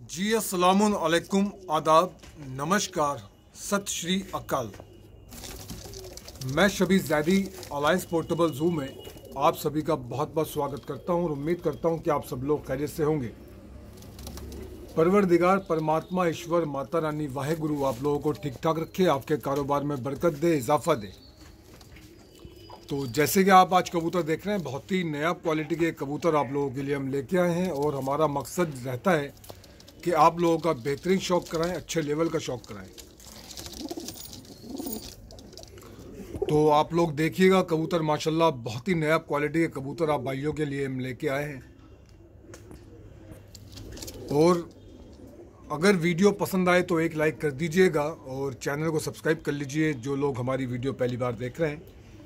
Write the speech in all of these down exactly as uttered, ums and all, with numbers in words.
जी अस्सलामुन अलैकुम, आदाब, नमस्कार, सत श्री अकाल। मैं Shabi Zaidi alliance portable zoo में आप सभी का बहुत बहुत स्वागत करता हूं और उम्मीद करता हूं कि आप सब लोग खैरियत से होंगे। परवरदिगार परमात्मा ईश्वर माता रानी वाहे गुरु आप लोगों को ठीक ठाक रखे, आपके कारोबार में बरकत दे, इजाफा दे। तो जैसे कि आप आज कबूतर देख रहे हैं, बहुत ही नया क्वालिटी के कबूतर आप लोगों के लिए हम लेके आए हैं और हमारा मकसद रहता है कि आप लोगों का बेहतरीन शौक कराएं, अच्छे लेवल का शौक कराएं। तो आप लोग देखिएगा कबूतर माशाल्लाह बहुत ही नया क्वालिटी के कबूतर आप भाइयों के लिए हम लेके आए हैं। और अगर वीडियो पसंद आए तो एक लाइक कर दीजिएगा और चैनल को सब्सक्राइब कर लीजिए जो लोग हमारी वीडियो पहली बार देख रहे हैं।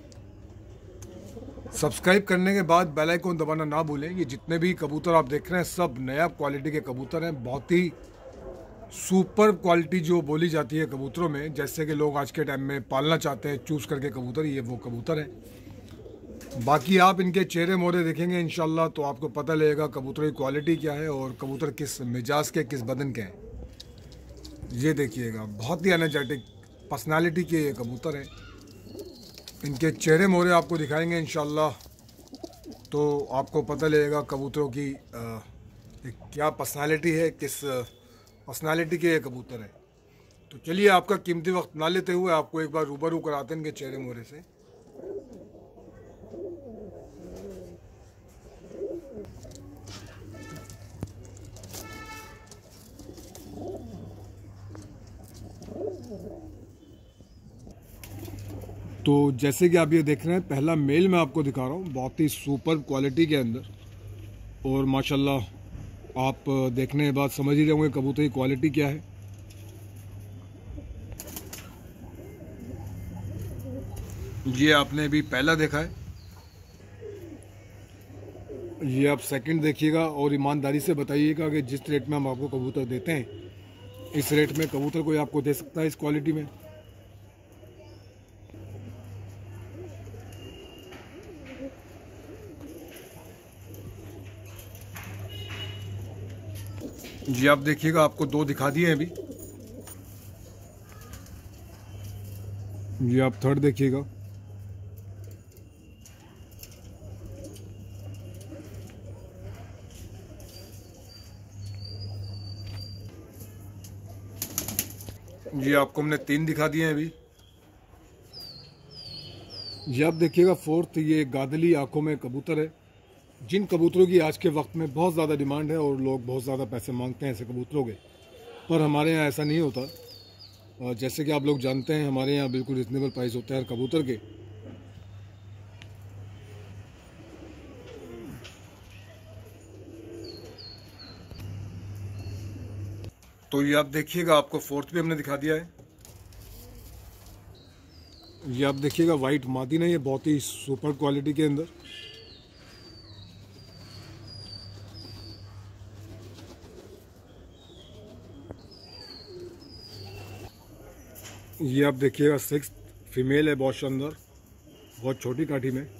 सब्सक्राइब करने के बाद बेल आइकन दबाना ना भूलें। ये जितने भी कबूतर आप देख रहे हैं सब नया क्वालिटी के कबूतर हैं, बहुत ही सुपर क्वालिटी जो बोली जाती है कबूतरों में, जैसे कि लोग आज के टाइम में पालना चाहते हैं चूज़ करके कबूतर, ये वो कबूतर हैं। बाकी आप इनके चेहरे मोहरे देखेंगे इंशाल्लाह तो आपको पता लगेगा कबूतर की क्वालिटी क्या है और कबूतर किस मिजाज के, किस बदन के हैं। ये देखिएगा बहुत ही एनर्जेटिक पर्सनालिटी के ये कबूतर हैं। इनके चेहरे मोहरे आपको दिखाएंगे इंशाल्लाह तो आपको पता लगेगा कबूतरों की आ, क्या पर्सनालिटी है, किस पर्सनालिटी के ये कबूतर है। तो चलिए आपका कीमती वक्त ना लेते हुए आपको एक बार रूबरू कराते हैं इनके चेहरे मोहरे से। तो जैसे कि आप ये देख रहे हैं, पहला मेल मैं आपको दिखा रहा हूँ बहुत ही सुपर क्वालिटी के अंदर। और माशाल्लाह आप देखने के बाद समझ ही रहे होंगे कबूतर की क्वालिटी क्या है। ये आपने अभी पहला देखा है, ये आप सेकंड देखिएगा और ईमानदारी से बताइएगा कि जिस रेट में हम आपको कबूतर देते हैं इस रेट में कबूतर कोई आपको दे सकता है इस क्वालिटी में। जी आप देखिएगा, आपको दो दिखा दिए हैं अभी, ये आप थर्ड देखिएगा। ये आपको हमने तीन दिखा दिए हैं अभी। ये आप देखिएगा फोर्थ, ये गादली आंखों में कबूतर है, जिन कबूतरों की आज के वक्त में बहुत ज़्यादा डिमांड है और लोग बहुत ज़्यादा पैसे मांगते हैं ऐसे कबूतरों के, पर हमारे यहाँ ऐसा नहीं होता। और जैसे कि आप लोग जानते हैं हमारे यहाँ बिल्कुल रिजनेबल प्राइस होता है हर कबूतर के। तो ये आप देखिएगा, आपको फोर्थ भी हमने दिखा दिया है। ये आप देखिएगा वाइट मादीना, ये बहुत ही सुपर क्वालिटी के अंदर। ये आप देखिएगा सिक्स फीमेल है, बहुत शानदार, बहुत छोटी काठी में।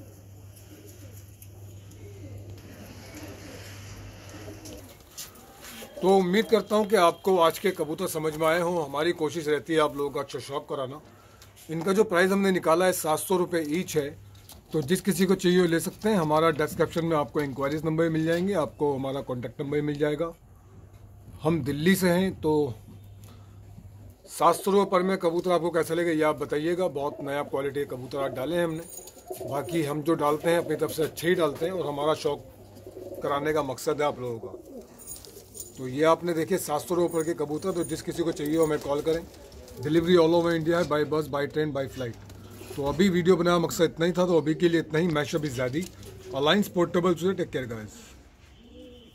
तो उम्मीद करता हूं कि आपको आज के कबूतर समझ में आए हों। हमारी कोशिश रहती है आप लोगों का अच्छा शौक कराना। इनका जो प्राइस हमने निकाला है सात सौ रुपये ईच है, तो जिस किसी को चाहिए ले सकते हैं। हमारा डिस्क्रिप्शन में आपको इंक्वायरीज नंबर मिल जाएंगे, आपको हमारा कॉन्टैक्ट नंबर मिल जाएगा। हम दिल्ली से हैं, तो सात सौ रुपये पर में कबूतर आपको कैसा लगे ये आप बताइएगा। बहुत नया क्वालिटी के कबूतर आज डाले हैं हमने। बाकी हम जो डालते हैं अपनी तरफ से अच्छे ही डालते हैं और हमारा शौक कराने का मकसद है आप लोगों का। तो ये आपने देखे सात सौ रुपये पर के कबूतर, तो जिस किसी को चाहिए हो हमें कॉल करें। डिलीवरी ऑल ओवर इंडिया है, by bus, by train, by flight. तो अभी वीडियो बनाना मकसद इतना ही था, तो अभी के लिए इतना ही। मैं शबी ज़ैदी अलायंस पोर्टेबल से टेक केयर गाइस।